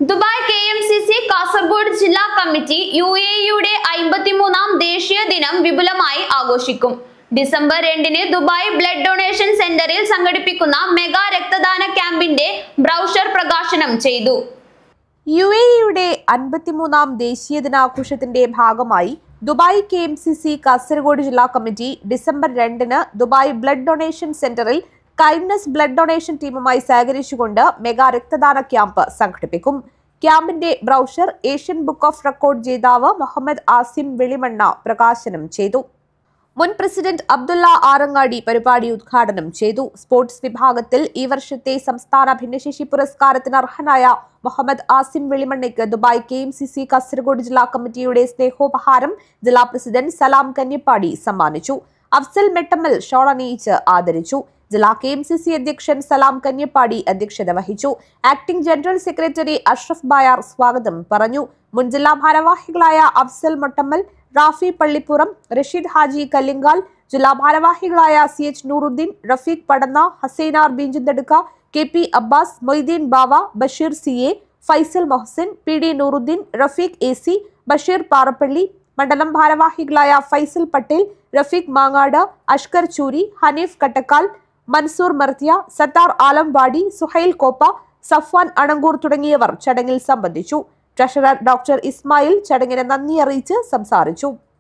Dubai KMCC Kasaragod ജില്ലാ committee UAE-യുടെ 53ാം ദേശീയ ദിനം വിപുലമായി ആഘോഷിക്കും. ഡിസംബർ 2-ന് ദുബായ് ബ്ലഡ് ഡൊണേഷൻ സെന്ററിൽ സംഘടിപ്പിക്കുന്ന മെഗാ രക്തദാന ക്യാമ്പിന്റെ ബ്രൗഷർ പ്രകാശനം ചെയ്തു. UAE-യുടെ 53ാം ദേശീയ ദിനാഘോഷത്തിന്റെ ഭാഗമായി ദുബായ് KMCC കാസർഗോഡ് ജില്ലാ കമ്മിറ്റി ഡിസംബർ 2-ന് ദുബായ് ബ്ലഡ് ഡൊണേഷൻ സെന്ററിൽ കൈൻഡ്നസ് ബ്ലഡ് ഡൊണേഷൻ ടീമുമായി സഹകരിച്ചുകൊണ്ട് മെഗാ രക്തദാന ക്യാമ്പ് സംഘടിപ്പിക്കും. ക്യാമ്പിന്റെ brochure Asian Book of Record ജേതാവ് മുഹമ്മദ് ആസിം വെളിമണ്ണ പ്രകാശനം ചെയ്തു. മുൻ പ്രസിഡന്റ് അബ്ദുള്ള ആറങ്ങാടി പരിപാടി ഉദ്ഘാടനം ചെയ്തു. സ്പോർട്സ് വിഭാഗത്തിൽ ഈ വർഷത്തെ സംസ്ഥാന ഭിന്നശേഷി പുരസ്കാരത്തിന് അർഹനായ മുഹമ്മദ് ആസിം വെളിമണ്ണയ്ക്ക് ദുബായ് KMCC കാസർഗോഡ് ജില്ലാ കമ്മിറ്റിയുടെ സ്നേഹോപഹാരം ജില്ലാ പ്രസിഡന്റ് സലാം കന്യപ്പാടി സമ്മാനിച്ചു. അഫ്സൽ മെട്ടമ്മൽ ഷോൾ അണിയിച്ച് ആദരിച്ചു. ജില്ലാ KMCC അധ്യക്ഷൻ സലാം കന്യപ്പാടി അധ്യക്ഷത വഹിച്ചു. Acting general secretary Ashraf Bayar സ്വാഗതം പറഞ്ഞു. മുൻ ജില്ലാ ഭാരവാഹികളായ അഫ്സൽ മൊട്ടമ്മൽ, റാഫി പള്ളിപ്പുറം, റഷീദ് ഹാജി കല്ലിങ്കാൽ, ജില്ലാ ഭാരവാഹികളായ CH Nooruddin, Rafeeq Padanna, Hasainar Beenchanthadukka, KP Abbas, Moideen Bava, Basheer CA, Faisal Mohsin, PD Nooruddin, Rafeeq AC, Basheer Parappally, മണ്ഡലം ഭാരവാഹികളായ ഫൈസൽ പട്ടേൽ, റഫീഖ് മാങ്ങാട്, അഷ്കർ ചൂരി, ഹനീഫ് കട്ടക്കാൽ, മൻസൂർ മർത്തിയ, സത്താർ ആലംവാടി, സുഹൈൽ കോപ്പ, സഫ്വാൻ അണങ്കൂർ തുടങ്ങിയവർ ചടങ്ങിൽ സംബന്ധിച്ചു. ട്രഷറർ ഡോക്ടർ ഇസ്മായിൽ ചടങ്ങിന് നന്ദി അറിയിച്ച് സംസാരിച്ചു.